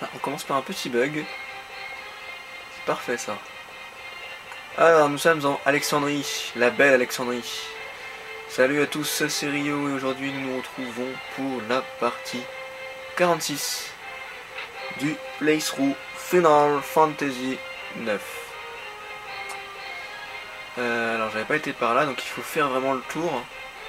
Ah, on commence par un petit bug. C'est parfait ça. Alors nous sommes en Alexandrie, la belle Alexandrie. Salut à tous, c'est Rio et aujourd'hui nous nous retrouvons pour la partie 46 du playthrough Final Fantasy 9. Alors j'avais pas été par là donc il faut faire vraiment le tour.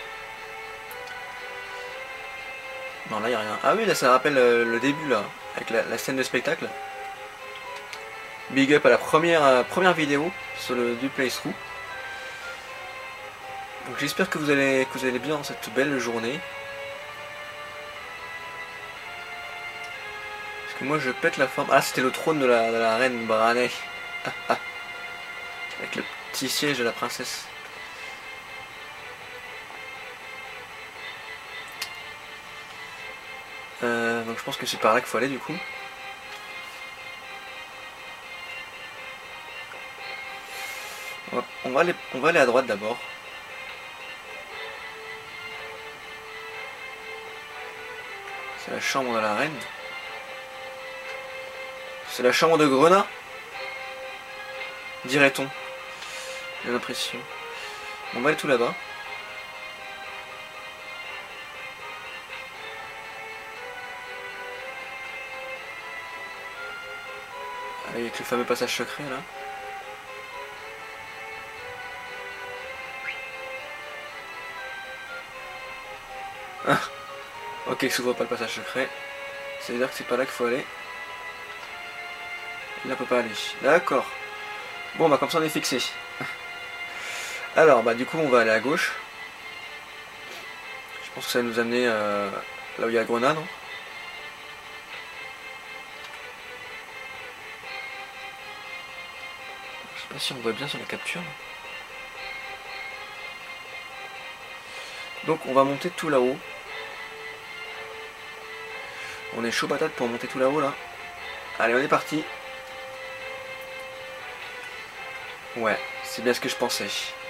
Non là y a rien. Ah oui là ça rappelle le début là, avec la scène de spectacle. Big up à la première vidéo sur le du playthrough. Donc j'espère que vous allez bien dans cette belle journée. Parce que moi je pète la forme. Ah c'était le trône de la reine Branné. Avec le petit siège de la princesse. Donc je pense que c'est par là qu'il faut aller du coup. On va aller à droite d'abord. C'est la chambre de la reine. C'est la chambre de Grenat, dirait-on. J'ai l'impression. On va aller tout là-bas. Avec le fameux passage secret là. Ah. Ok, s'ouvre pas le passage secret. Ça veut dire que c'est pas là qu'il faut aller. Là, on peut pas aller. D'accord. Bon, bah comme ça on est fixé. Alors, bah du coup on va aller à gauche. Je pense que ça va nous amener là où il y a la grenade. Non, je sais pas si on voit bien sur la capture. Donc on va monter tout là-haut. On est chaud patate pour monter tout là-haut là. Allez, on est parti. Ouais, c'est bien ce que je pensais.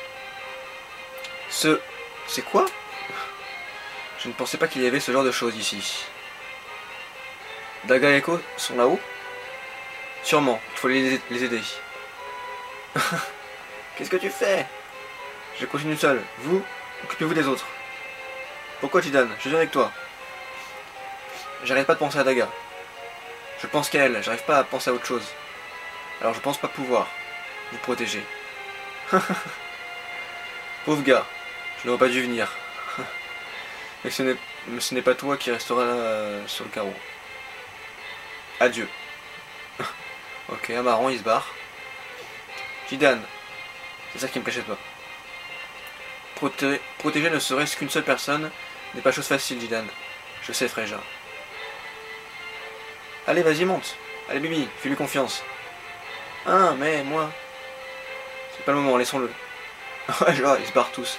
C'est quoi? Je ne pensais pas qu'il y avait ce genre de choses ici. Daga et Echo sont là-haut? Sûrement, il faut les aider. Qu'est-ce que tu fais? Je continue seul. Vous, occupez-vous des autres. Pourquoi Jidan? Je viens avec toi. J'arrête pas de penser à Daga. Je pense qu'à elle, j'arrive pas à penser à autre chose. Alors je pense pas pouvoir vous protéger. Pauvre gars, je n'aurais pas dû venir. Mais ce n'est pas toi qui restera là, sur le carreau. Adieu. Ok, un marron, il se barre. Jidan, c'est ça qui me plaît chez toi. Protéger ne serait-ce qu'une seule personne n'est pas chose facile, Jidan. Je sais, Freja. Allez, vas-y, monte. Allez, Bibi, fais-lui confiance. Ah, mais moi... C'est pas le moment, laissons-le. Ouais, genre, ils se barrent tous.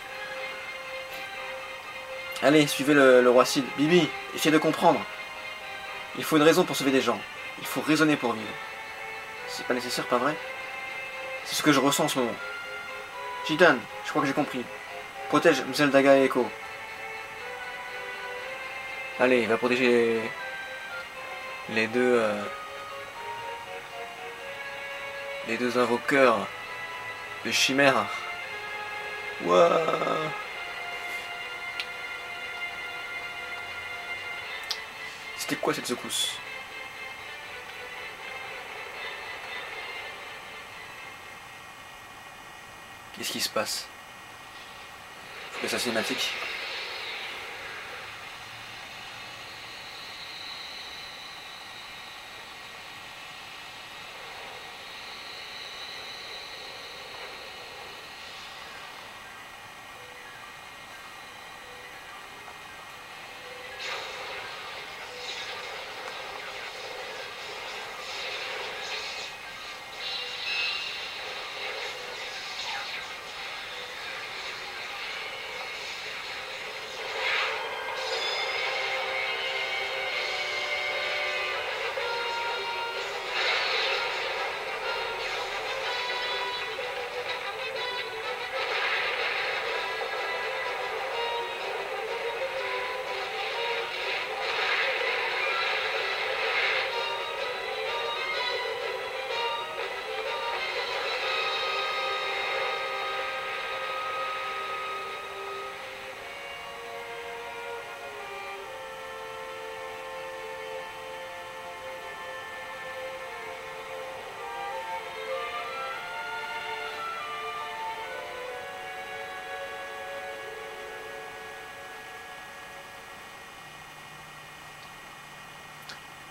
Allez, suivez le roi Cid. Bibi, essayez de comprendre. Il faut une raison pour sauver des gens. Il faut raisonner pour vivre. C'est pas nécessaire, pas vrai? C'est ce que je ressens en ce moment. Jidan, je crois que j'ai compris. Protège Mzell Daga et Echo. Allez, il va protéger les deux invoqueurs de chimère. Ouah. C'était quoi cette secousse? Qu'est-ce qui se passe? Faut que ça cinématique.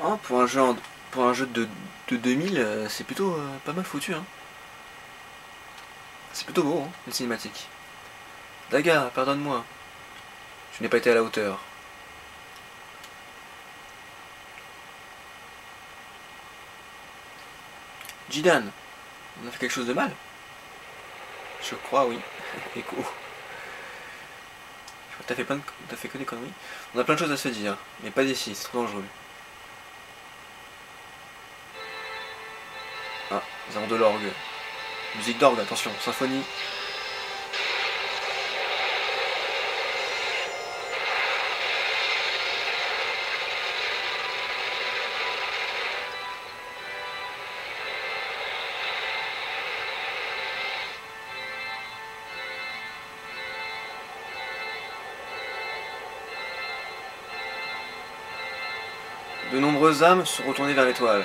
Oh, pour un jeu de 2000, c'est plutôt pas mal foutu. Hein. C'est plutôt beau, hein, les cinématiques. Daga, pardonne-moi. Je n'ai pas été à la hauteur. Jidan, on a fait quelque chose de mal? Je crois, oui. Écho. Je crois que t'as fait que des conneries. On a plein de choses à se dire, mais pas d'ici, c'est trop dangereux. Ah, nous avons de l'orgue. Musique d'orgue, attention, symphonie. De nombreuses âmes sont retournées vers l'étoile.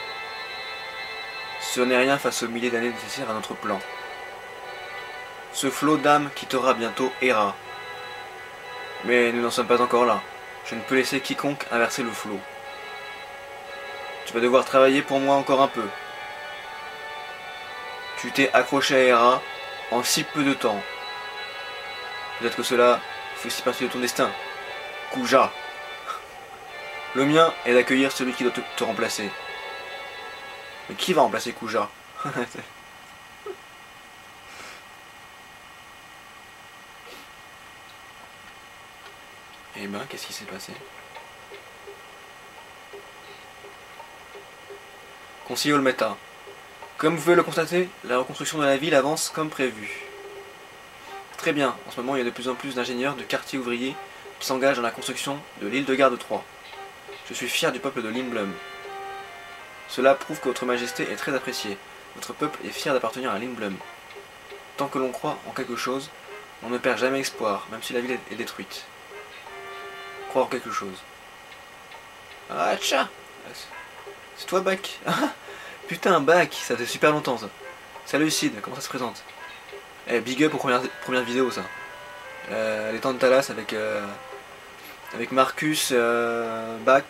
Ce n'est rien face aux milliers d'années nécessaires à notre plan. Ce flot d'âmes quittera bientôt Hera. Mais nous n'en sommes pas encore là. Je ne peux laisser quiconque inverser le flot. Tu vas devoir travailler pour moi encore un peu. Tu t'es accroché à Hera en si peu de temps. Peut-être que cela fait aussi partie de ton destin. Kuja. Le mien est d'accueillir celui qui doit te remplacer. Mais qui va remplacer Kuja? Eh ben, qu'est-ce qui s'est passé? Conseiller Olmeta. Comme vous pouvez le constater, la reconstruction de la ville avance comme prévu. Très bien, en ce moment il y a de plus en plus d'ingénieurs, de quartiers ouvriers qui s'engagent dans la construction de l'île de Garde 3. Je suis fier du peuple de Lindblum. Cela prouve que votre majesté est très appréciée. Votre peuple est fier d'appartenir à Lindblum. Tant que l'on croit en quelque chose, on ne perd jamais espoir, même si la ville est détruite. Croire en quelque chose. Ah, tcha! C'est toi, Bac? Putain, Bac, ça fait super longtemps, ça. Salut, Sid, comment ça se présente? Eh, big up aux premières vidéos, ça. Les temps de Talas avec Marcus, Bac,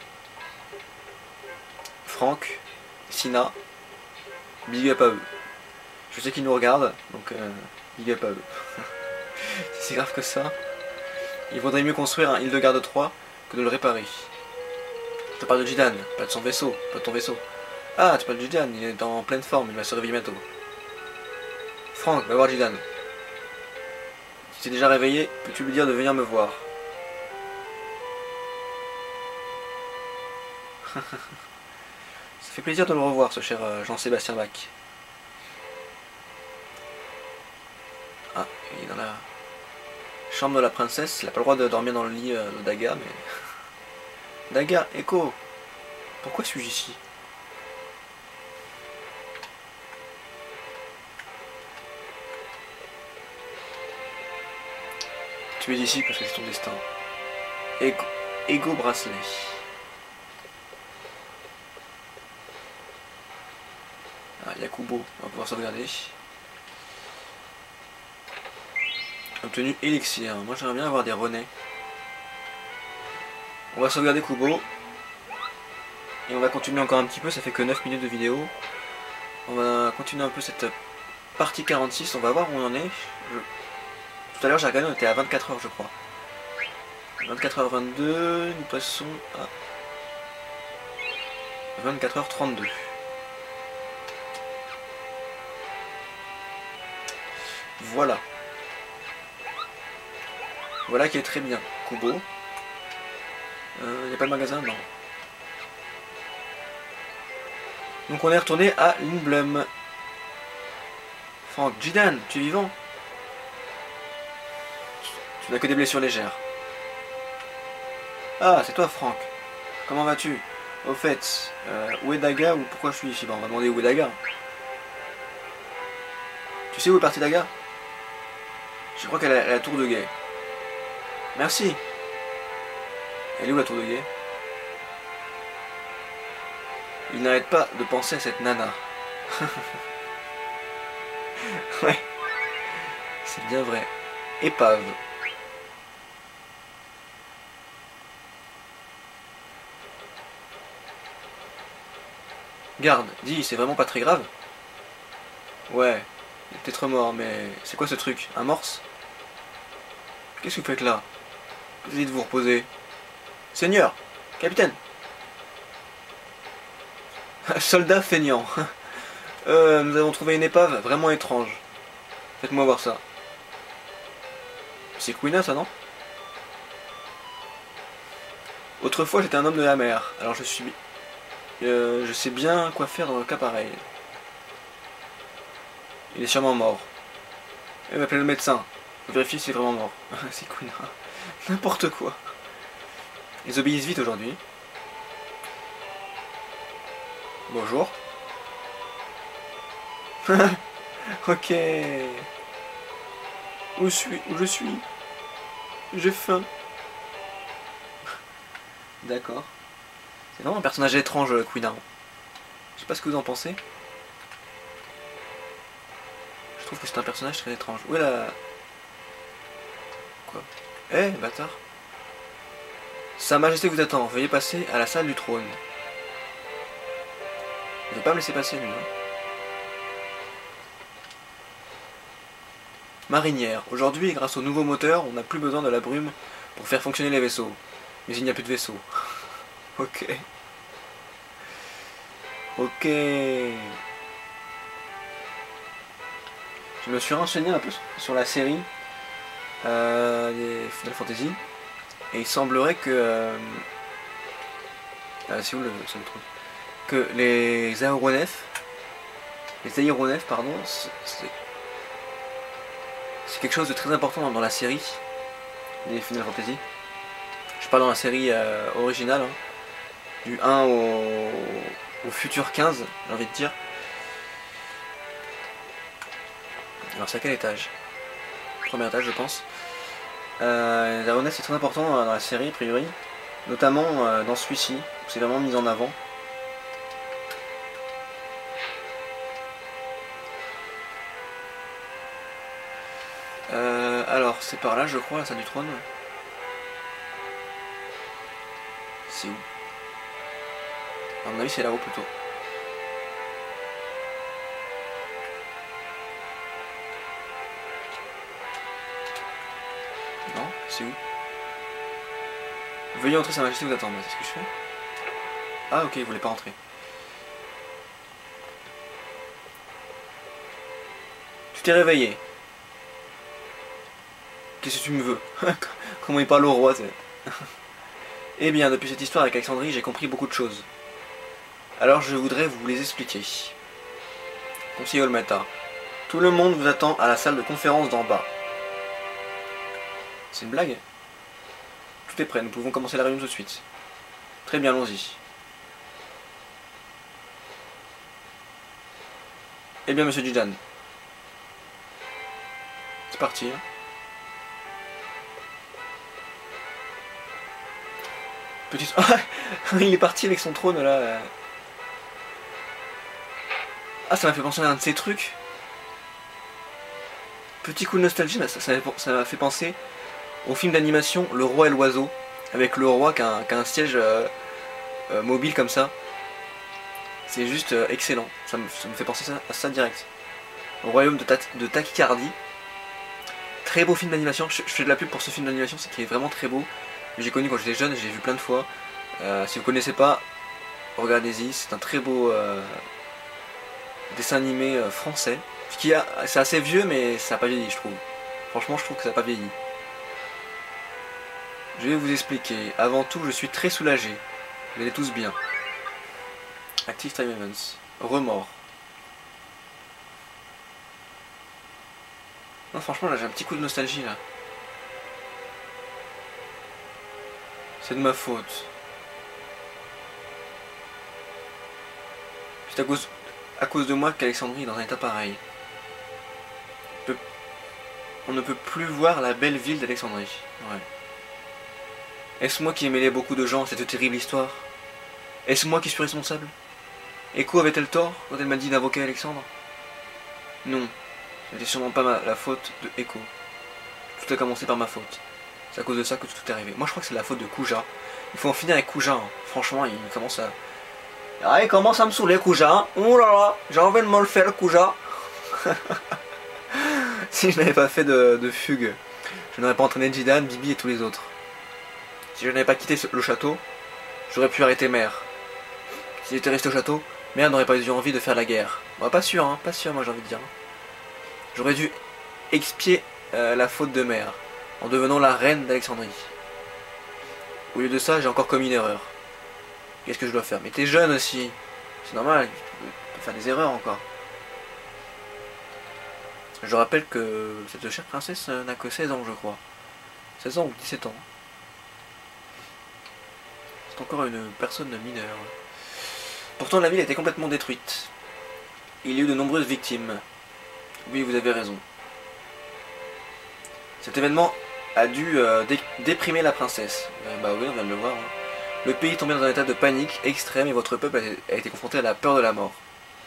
Franck, Sina. Big up à eux. Je sais qu'ils nous regardent, donc big up à eux. Si c'est grave que ça, il vaudrait mieux construire un Hildegarde 3 que de le réparer. Je te parle de Jidan, pas de son vaisseau, pas de ton vaisseau. Ah, tu parles de Jidan, il est en pleine forme, il va se réveiller bientôt. Franck, va voir Jidan. Si tu es déjà réveillé, peux-tu lui dire de venir me voir? Ça fait plaisir de le revoir, ce cher Jean-Sébastien Bach. Ah, il est dans la chambre de la princesse. Il n'a pas le droit de dormir dans le lit de Daga, mais... Daga, Echo, pourquoi suis-je ici? Tu es ici parce que c'est ton destin. Ego bracelet. Ah, Yakubo, on va pouvoir sauvegarder. Obtenu élixir. Moi j'aimerais bien avoir des renais. On va sauvegarder Kubo. Et on va continuer encore un petit peu, ça fait que 9 minutes de vidéo. On va continuer un peu cette partie 46, on va voir où on en est. Tout à l'heure j'ai regardé, on était à 24 heures je crois. 24h22, nous passons à 24h32. Voilà. Voilà qui est très bien. Kubo. Il n'y a pas de magasin? Non. Donc on est retourné à Lindblum. Franck, Jidan, tu es vivant? Tu n'as que des blessures légères. Ah, c'est toi Franck. Comment vas-tu? Au fait, où est Daga ou pourquoi je suis ici? Bon, on va demander où est Daga. Tu sais où est partie Daga? Je crois qu'elle est à la tour de guet. Merci. Elle est où la tour de guet? Il n'arrête pas de penser à cette nana. Ouais. C'est bien vrai. Épave. Garde, dis, c'est vraiment pas très grave? Ouais, il est peut-être mort, mais c'est quoi ce truc? Un morse? Qu'est-ce que vous faites là? Essayez de vous reposer. Seigneur! Capitaine! Soldat feignant. Nous avons trouvé une épave vraiment étrange. Faites-moi voir ça. C'est Quina, ça, non? Autrefois, j'étais un homme de la mer, alors je sais bien quoi faire dans le cas pareil. Il est sûrement mort. Il m'appelle le médecin. Vérifier s'il est vraiment mort. C'est Quina. N'importe quoi. Ils obéissent vite aujourd'hui. Bonjour. Ok. Où je suis? J'ai faim. D'accord. C'est vraiment un personnage étrange, Quina. Je sais pas ce que vous en pensez. Je trouve que c'est un personnage très étrange. Où est la... Quoi? Eh, bâtard. Sa Majesté vous attend. Veuillez passer à la salle du trône. Il ne veut pas me laisser passer, lui. Hein. Marinière. Aujourd'hui, grâce au nouveau moteur, on n'a plus besoin de la brume pour faire fonctionner les vaisseaux. Mais il n'y a plus de vaisseaux. Ok. Ok. Je me suis renseigné un peu sur la série des Final Fantasy. Et il semblerait que... c'est où le truc? Que les aéronefs... pardon, c'est quelque chose de très important dans la série des Final Fantasy. Je parle dans la série originale, hein, du 1 au futur 15, j'ai envie de dire. Alors c'est à quel étage? Premier étage, je pense. Les aéronefs, c'est très important dans la série, a priori. Notamment dans celui-ci, où c'est vraiment mis en avant. Alors, c'est par là, je crois, la salle du trône. C'est où? À mon avis, c'est là-haut plutôt. Non, c'est où? Veuillez entrer, Sa Majesté vous attend. C'est ce que je fais? Ah, ok, vous voulez pas rentrer. Tu t'es réveillé. Qu'est-ce que tu me veux? Comment il parle au roi, c'est... Eh bien, depuis cette histoire avec Alexandrie, j'ai compris beaucoup de choses. Alors je voudrais vous les expliquer. Conseiller Olmeta. Tout le monde vous attend à la salle de conférence d'en bas. C'est une blague? Tout est prêt, nous pouvons commencer la réunion tout de suite. Très bien, allons-y. Eh bien, monsieur Jidan. C'est parti. Petit... il est parti avec son trône là. Ah, ça m'a fait penser à un de ces trucs. Petit coup de nostalgie, ça m'a fait penser au film d'animation Le Roi et l'Oiseau, avec le roi qui a un siège mobile comme ça. C'est juste excellent, ça me fait penser à ça direct. Au royaume de Tachycardie. Très beau film d'animation, je fais de la pub pour ce film d'animation, c'est qui est vraiment très beau. J'ai connu quand j'étais jeune, j'ai vu plein de fois. Si vous connaissez pas, regardez-y, c'est un très beau dessin animé français. C'est assez vieux, mais ça n'a pas vieilli, je trouve. Franchement, je trouve que ça n'a pas vieilli. Je vais vous expliquer. Avant tout, je suis très soulagé. Vous allez tous bien. Active Time Events. Remords. Non, franchement, là, j'ai un petit coup de nostalgie, là. C'est de ma faute. C'est à cause de moi qu'Alexandrie est dans un état pareil. On ne peut plus voir la belle ville d'Alexandrie. Ouais. Est-ce moi qui ai mêlé beaucoup de gens à cette terrible histoire? Est-ce moi qui suis responsable? Echo avait-elle tort quand elle m'a dit d'invoquer Alexandre? Non. Ce n'était sûrement pas la faute de Echo. Tout a commencé par ma faute. C'est à cause de ça que tout est arrivé. Moi je crois que c'est la faute de Kuja. Il faut en finir avec Kuja. Hein. Franchement, il commence à Ah, il commence à me saouler, Kuja. Oh là là, j'ai envie de me le faire, Kuja. Si je n'avais pas fait de fugue, je n'aurais pas entraîné Jidan, Bibi et tous les autres. Si je n'avais pas quitté le château, j'aurais pu arrêter Mère. Si j'étais resté au château, Mère n'aurait pas eu envie de faire la guerre. Bon, pas sûr, hein, pas sûr, moi j'ai envie de dire. J'aurais dû expier la faute de Mère en devenant la reine d'Alexandrie. Au lieu de ça, j'ai encore commis une erreur. Qu'est-ce que je dois faire? Mais t'es jeune aussi. C'est normal, tu peux faire des erreurs encore. Je rappelle que cette chère princesse n'a que 16 ans, je crois. 16 ans ou 17 ans. C'est encore une personne mineure. Pourtant, la ville a été complètement détruite. Il y a eu de nombreuses victimes. Oui, vous avez raison. Cet événement a dû déprimer la princesse. Bah oui, on vient de le voir. Hein. Le pays est tombé dans un état de panique extrême et votre peuple a été confronté à la peur de la mort.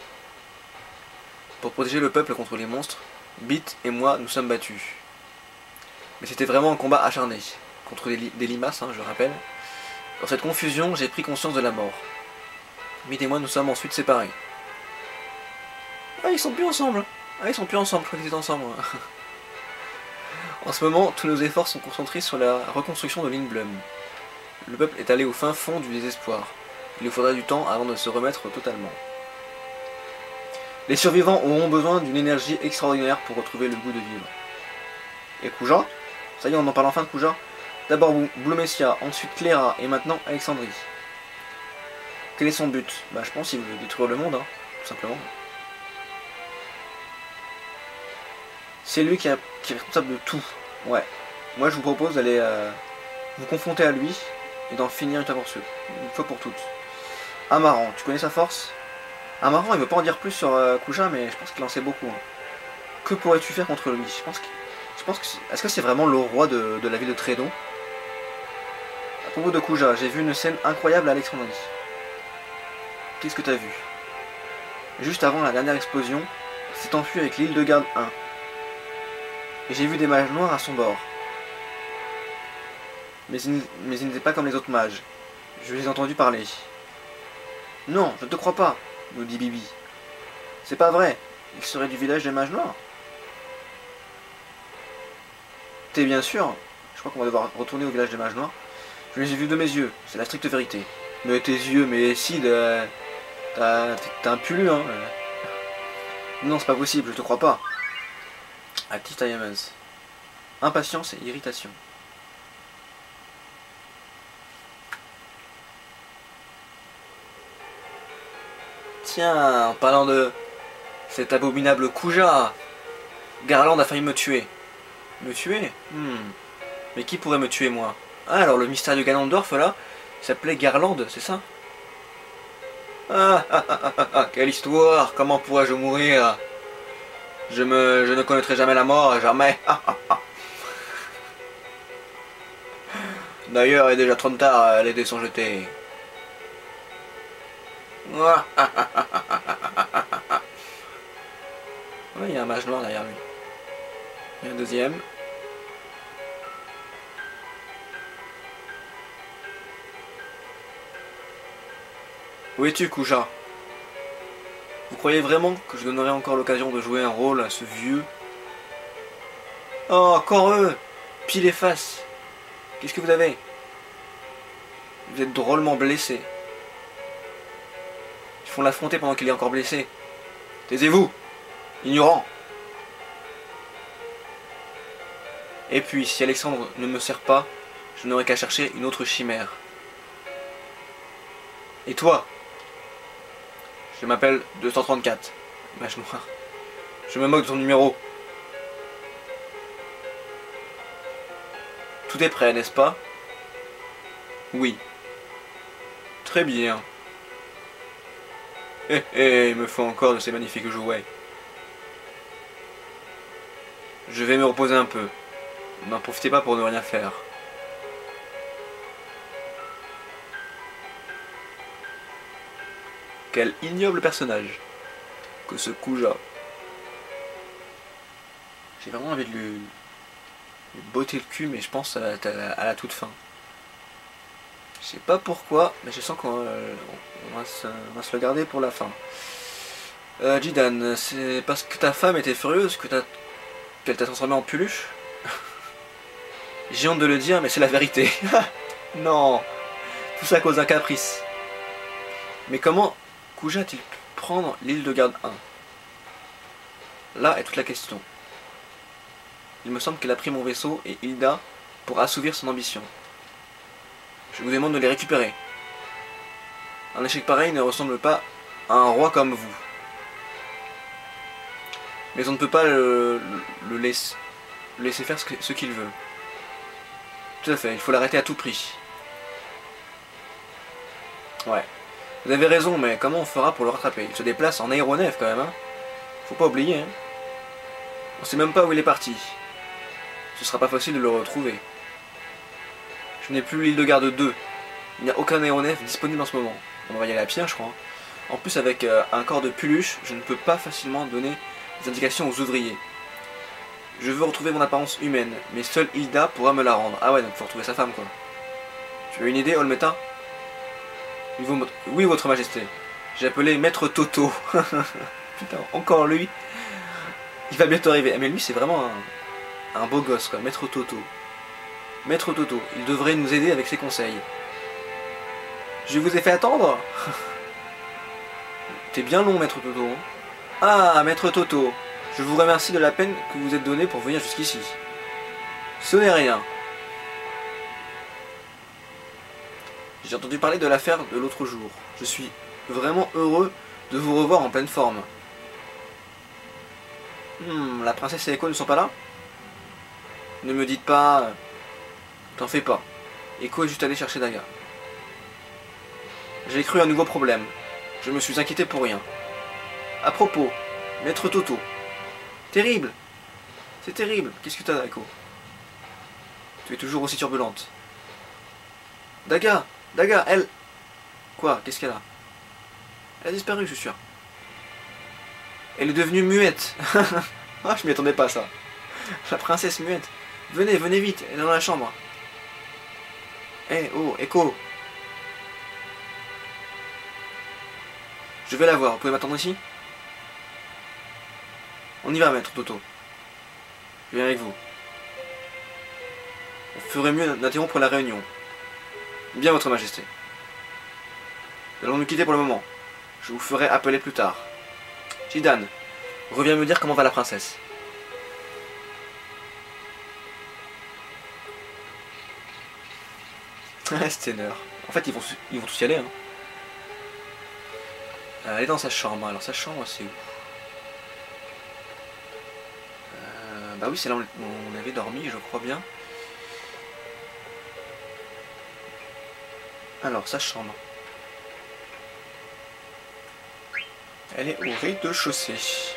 Pour protéger le peuple contre les monstres, Bit et moi nous sommes battus. Mais c'était vraiment un combat acharné, contre des limaces, hein, je rappelle. Dans cette confusion, j'ai pris conscience de la mort. Bit et moi nous sommes ensuite séparés. Ah, ils sont plus ensemble. Ah, ils sont plus ensemble, je crois qu'ils étaient ensemble. En ce moment, tous nos efforts sont concentrés sur la reconstruction de Lindblum. Le peuple est allé au fin fond du désespoir. Il lui faudra du temps avant de se remettre totalement. Les survivants auront besoin d'une énergie extraordinaire pour retrouver le goût de vivre. Et Kuja? Ça y est, on en parle enfin de Kuja. D'abord Blumessia, ensuite Cléra, et maintenant Alexandrie. Quel est son but? Bah je pense qu'il veut détruire le monde, hein, tout simplement. C'est lui qui est responsable de tout. Ouais. Moi je vous propose d'aller vous confronter à lui et d'en finir une fois pour toutes. Amaran, tu connais sa force? Amaran, il veut pas en dire plus sur Kuja, mais je pense qu'il en sait beaucoup. Hein. Que pourrais-tu faire contre lui? Est-ce que c'est vraiment le roi de la ville de Trédon? À propos de Kuja, j'ai vu une scène incroyable à Alexandrie. Qu'est-ce que t'as vu? Juste avant la dernière explosion, il s'est enfui avec l'île de garde 1. Et j'ai vu des mages noirs à son bord. Mais ils n'étaient pas comme les autres mages. Je les ai entendus parler. Non, je ne te crois pas, nous dit Bibi. C'est pas vrai, il serait du village des mages noirs. T'es bien sûr? Je crois qu'on va devoir retourner au village des mages noirs. Je les ai vus de mes yeux, c'est la stricte vérité. Mais tes yeux, mais si, t'as un pulu, hein. Non, c'est pas possible, je te crois pas. Active Diamonds. Impatience et irritation. Tiens, en parlant de cet abominable Kuja, Garland a failli me tuer. Me tuer? Mais qui pourrait me tuer, moi? Ah, alors le mystérieux Ganondorf, là, il s'appelait Garland, c'est ça? Quelle histoire! Comment pourrais-je mourir? Je ne connaîtrai jamais la mort, jamais. D'ailleurs, il est déjà trop tard, les dés sont jetés. Ouais, il y a un mage noir derrière lui. Il y a un deuxième. Où es-tu, Kuja? Vous croyez vraiment que je donnerai encore l'occasion de jouer un rôle à ce vieux? Oh, encore eux! Pile et face! Qu'est-ce que vous avez? Vous êtes drôlement blessé. Ils font l'affronter pendant qu'il est encore blessé. Taisez-vous! Ignorant! Et puis, si Alexandre ne me sert pas, je n'aurai qu'à chercher une autre chimère. Et toi? Je m'appelle 234, mage noir. Je me moque de ton numéro. Tout est prêt, n'est-ce pas? Oui. Très bien. Il me faut encore de ces magnifiques jouets. Je vais me reposer un peu. N'en profitez pas pour ne rien faire. Quel ignoble personnage que ce Kuja. J'ai vraiment envie de lui botter le cul, mais je pense à la toute fin. Je sais pas pourquoi, mais je sens qu'on on va se le garder pour la fin. Jidan, c'est parce que ta femme était furieuse qu'elle t'a transformé en Puluche? J'ai honte de le dire, mais c'est la vérité. Non, tout ça à cause d'un caprice. Mais comment Kuja a-t-il pu prendre l'île de garde 1? Là est toute la question. Il me semble qu'elle a pris mon vaisseau et Hilda pour assouvir son ambition. Je vous demande de les récupérer. Un échec pareil ne ressemble pas à un roi comme vous. Mais on ne peut pas le laisser faire ce qu'il veut. Tout à fait, il faut l'arrêter à tout prix. Ouais. Vous avez raison, mais comment on fera pour le rattraper? Il se déplace en aéronef quand même, hein. Faut pas oublier, hein. On sait même pas où il est parti. Ce sera pas facile de le retrouver. Je n'ai plus l'île de garde 2. Il n'y a aucun aéronef disponible en ce moment. On va y aller à pied, je crois. En plus, avec un corps de Puluche, je ne peux pas facilement donner des indications aux ouvriers. Je veux retrouver mon apparence humaine, mais seule Hilda pourra me la rendre. Ah ouais, donc faut retrouver sa femme, quoi. Tu as une idée, Olmeta? Oui, votre majesté. J'ai appelé Maître Toto. Putain, encore lui. Il va bientôt arriver. Mais lui, c'est vraiment un beau gosse, quoi. Maître Toto. Maître Toto, il devrait nous aider avec ses conseils. Je vous ai fait attendre. T'es bien long, Maître Toto. Hein. Ah, Maître Toto. Je vous remercie de la peine que vous êtes donnée pour venir jusqu'ici. Ce n'est rien. J'ai entendu parler de l'affaire de l'autre jour. Je suis vraiment heureux de vous revoir en pleine forme. La princesse et Echo ne sont pas là? Ne me dites pas... T'en fais pas. Echo est juste allé chercher Daga. J'ai cru un nouveau problème. Je me suis inquiété pour rien. À propos, Maître Toto. Terrible. C'est terrible. Qu'est-ce que t'as, Echo? Tu es toujours aussi turbulente. Daga, elle... Quoi? Qu'est-ce qu'elle a? Elle a disparu, je suis sûr. Elle est devenue muette. Ah, je m'y attendais pas, ça. La princesse muette. Venez, venez vite, elle est dans la chambre. Oh, Echo. Je vais la voir, vous pouvez m'attendre ici? On y va, Maître Toto. Je viens avec vous. On ferait mieux d'interrompre la réunion. Bien, votre majesté. Nous allons nous quitter pour le moment. Je vous ferai appeler plus tard. Jidan, reviens me dire comment va la princesse. Stenner. En fait, ils vont tous y aller. Hein. Elle est dans sa chambre. Alors, sa chambre, c'est où? Bah oui, c'est là où on avait dormi, je crois bien. Alors, sa chambre. Elle est au rez-de-chaussée.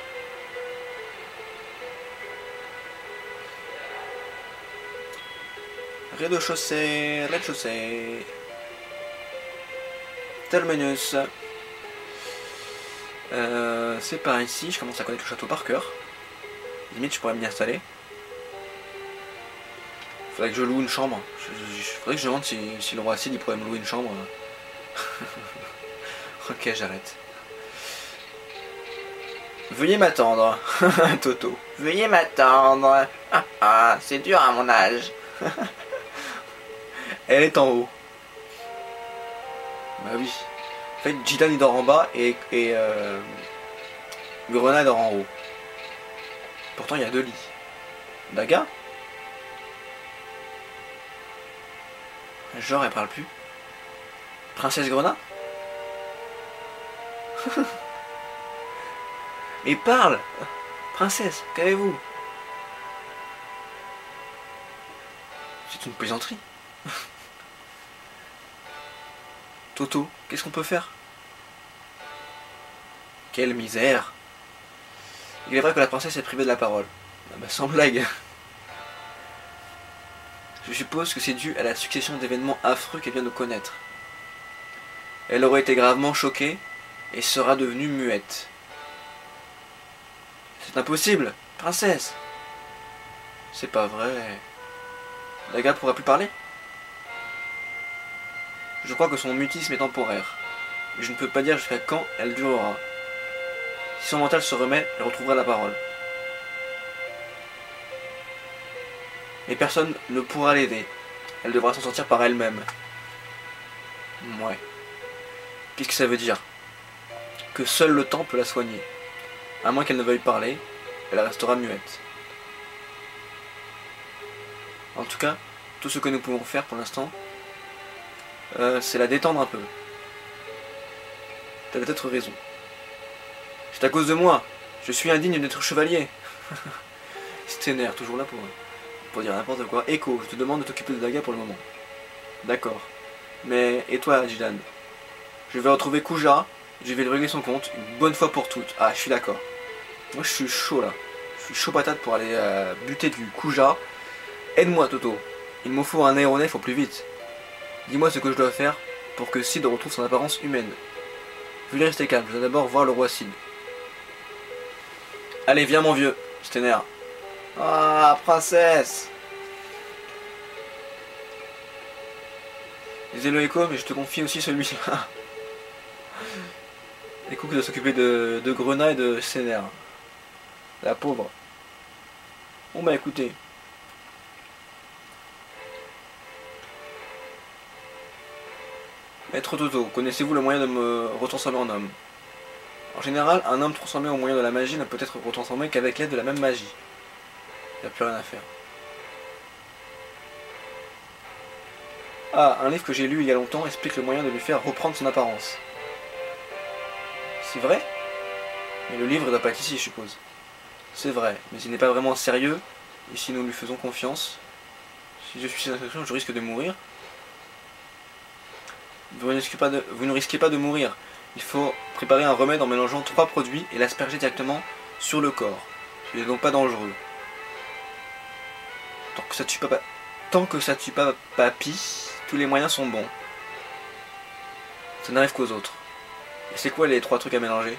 Rez-de-chaussée, rez-de-chaussée. Terminus. C'est par ici, je commence à connaître le château par cœur. Limite, je pourrais m'y installer. Faudrait que je loue une chambre. Faudrait que je demande si le roi Sid il pourrait me louer une chambre. Ok, j'arrête. Veuillez m'attendre, Toto. Veuillez m'attendre. Ah, c'est dur à mon âge. Elle est en haut. Bah oui. En fait, Jidan il dort en bas et Grenade dort en haut. Pourtant, il y a 2 lits. Daga? Genre, elle parle plus. Princesse Grenade? Mais parle! Princesse, qu'avez-vous? C'est une plaisanterie. Toto, qu'est-ce qu'on peut faire? Quelle misère! Il est vrai que la princesse est privée de la parole. Ah bah sans blague. Je suppose que c'est dû à la succession d'événements affreux qu'elle vient de connaître. Elle aurait été gravement choquée et sera devenue muette. C'est impossible, princesse! C'est pas vrai. Daga pourra plus parler? Je crois que son mutisme est temporaire. Mais je ne peux pas dire jusqu'à quand elle durera. Si son mental se remet, elle retrouvera la parole. Mais personne ne pourra l'aider. Elle devra s'en sortir par elle-même. Ouais. Qu'est-ce que ça veut dire? Que seul le temps peut la soigner. À moins qu'elle ne veuille parler, elle restera muette. En tout cas, tout ce que nous pouvons faire pour l'instant, c'est la détendre un peu. T'as peut-être raison. C'est à cause de moi. Je suis indigne d'être chevalier. Stener, toujours là pour dire n'importe quoi. Echo, je te demande de t'occuper de Daga pour le moment. D'accord. Mais, et toi, Jidan? Je vais retrouver Kuja, je vais lui régler son compte, une bonne fois pour toutes. Ah, je suis d'accord. Moi, je suis chaud, là. Je suis chaud patate pour aller buter du Kuja. Aide-moi, Toto. Il me faut un aéronef au plus vite. Dis-moi ce que je dois faire pour que Sid retrouve son apparence humaine. Veuillez rester calme, je dois d'abord voir le roi Sid. Allez, viens, mon vieux. Stener. Ah, princesse. Désolé Echo, mais je te confie aussi celui-là. Echo qui doit s'occuper de Grenat et de Stener. La pauvre. Bon bah écoutez. Maître Toto, connaissez-vous le moyen de me retransformer en homme? En général, un homme transformé au moyen de la magie ne peut être retransformé qu'avec l'aide de la même magie. Il n'y a plus rien à faire. Ah, un livre que j'ai lu il y a longtemps explique le moyen de lui faire reprendre son apparence. C'est vrai? Mais le livre ne doit pas être ici, je suppose. C'est vrai, mais il n'est pas vraiment sérieux, et si nous lui faisons confiance, si je suis cette instruction, je risque de mourir. Vous ne risquez pas de mourir. Il faut préparer un remède en mélangeant 3 produits et l'asperger directement sur le corps. Ce n'est donc pas dangereux. Tant que ça tue pas Papy, tous les moyens sont bons. Ça n'arrive qu'aux autres. Et c'est quoi les 3 trucs à mélanger?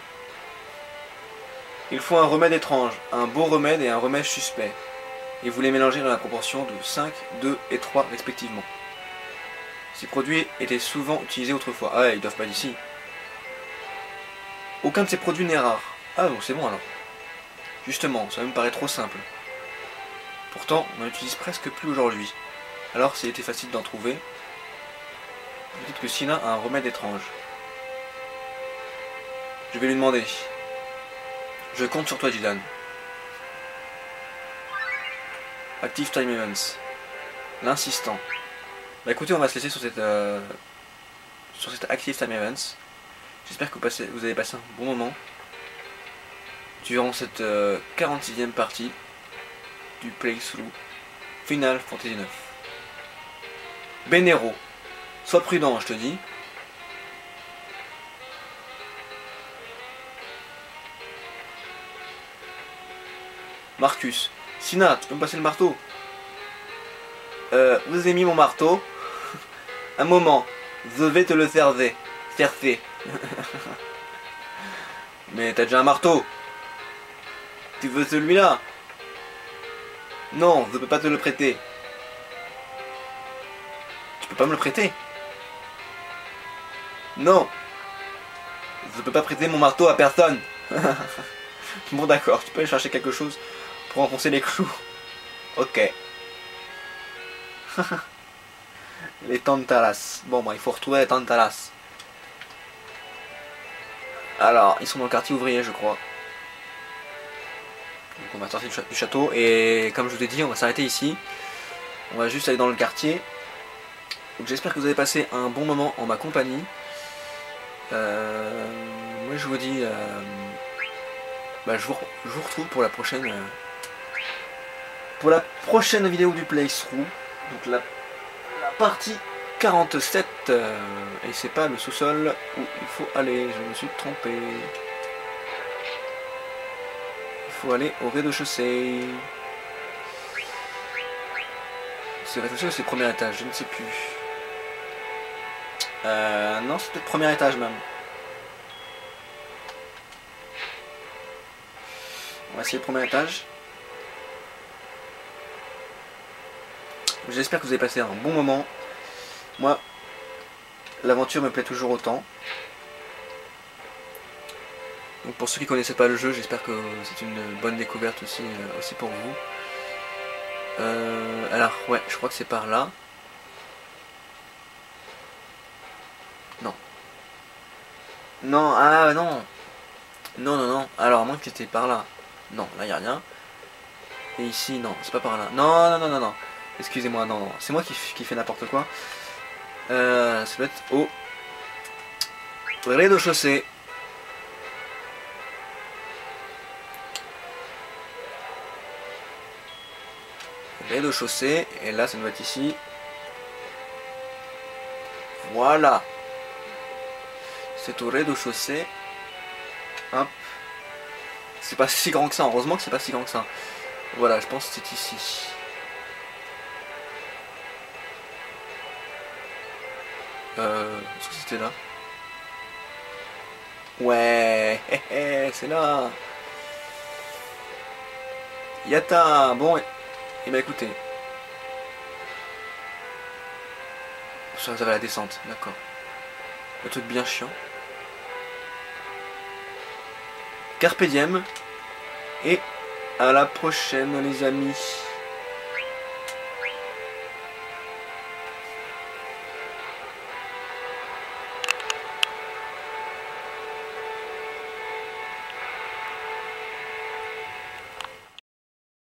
Il faut un remède étrange, un beau remède et un remède suspect. Et vous les mélangez dans la proportion de 5, 2 et 3 respectivement. Ces produits étaient souvent utilisés autrefois. Ah ouais, ils doivent pas d'ici. Aucun de ces produits n'est rare. Ah bon, c'est bon alors. Justement, ça me paraît trop simple. Pourtant, on n'en utilise presque plus aujourd'hui. Alors, s'il était facile d'en trouver, peut-être que Sina a un remède étrange. Je vais lui demander. Je compte sur toi, Dylan. Active Time Events. L'insistant. Bah écoutez, on va se laisser sur cette Active Time Events. J'espère que vous avez passé un bon moment durant cette 46e partie du playthrough Final Fantasy IX. Benero, sois prudent, je te dis. Marcus, Sina, tu peux me passer le marteau? Vous avez mis mon marteau? Un moment, je vais te le servir. Mais t'as déjà un marteau. Tu veux celui-là? Non, je peux pas te le prêter. Tu peux pas me le prêter? Non. Je peux pas prêter mon marteau à personne. Bon d'accord, tu peux aller chercher quelque chose pour enfoncer les clous. Ok. Les Tantalas. Bon bah il faut retrouver les Tantalas. Alors, ils sont dans le quartier ouvrier je crois. Donc on va sortir du château et comme je vous ai dit, on va s'arrêter ici. On va juste aller dans le quartier. Donc j'espère que vous avez passé un bon moment en ma compagnie. Moi je vous dis... je vous retrouve pour la prochaine... vidéo du playthrough. Donc la partie 47. Et c'est pas le sous-sol où il faut aller. Je me suis trompé. Il faut aller au rez-de-chaussée. C'est rez-de-chaussée ou c'est le premier étage? Je ne sais plus. Non, c'est peut-être le premier étage même. On va essayer le premier étage. J'espère que vous avez passé un bon moment. Moi, l'aventure me plaît toujours autant. Donc pour ceux qui connaissaient pas le jeu, j'espère que c'est une bonne découverte aussi, aussi pour vous. Alors ouais, je crois que c'est par là. Non. Non, ah non. Non, non, non. Alors à moins que c'était par là. Non, là y a rien. Et ici, non, c'est pas par là. Non, non, non, non, non. Excusez-moi, non, non. C'est moi qui fais n'importe quoi. Ça doit être au rez-de-chaussée. Rez-de-chaussée. Et là, ça doit être ici. Voilà. C'est au rez-de-chaussée. Hop. C'est pas si grand que ça. Heureusement que c'est pas si grand que ça. Voilà, je pense que c'est ici. Est-ce que c'était là? Ouais, c'est là. Yata. Bon, et bah écoutez. Ça va la descente, d'accord. Le truc bien chiant. Carpe diem. Et à la prochaine les amis.